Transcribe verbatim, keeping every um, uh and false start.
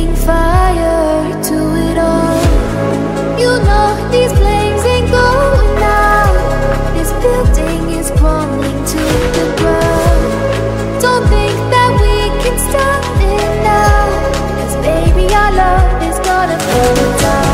setting fire to it all. You know these flames ain't going out. This building is crumbling to the ground. Don't think that we can stop it now, 'cause baby our love is gonna burn down.